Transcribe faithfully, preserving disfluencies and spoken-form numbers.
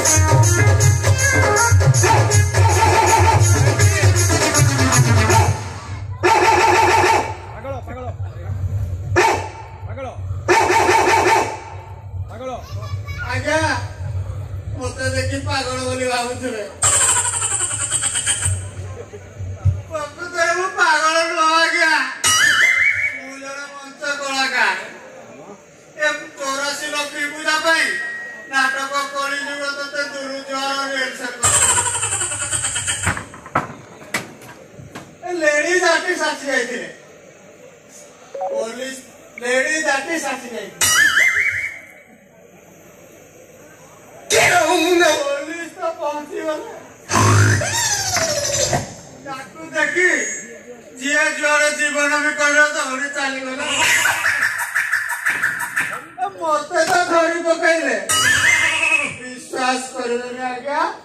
आज्ञा मत देखी पागल बोली भावुवे प्रकृत मु पागल नुह आज्ञा मु जड़े मंच कलाकार ए चौरासी लक्ष्मी पूजा नाटक कली जुग ते दुरुज्वार रिहर्सल लेडी जाटी साची जाइए पुलिस लेडी जाटी साची जाइए पुलिस तो पहुंची देखी जी जुआर जीवन भी कर दौड़ी चलीगला मत तो धरी पकड़े विश्वास कर आज्ञा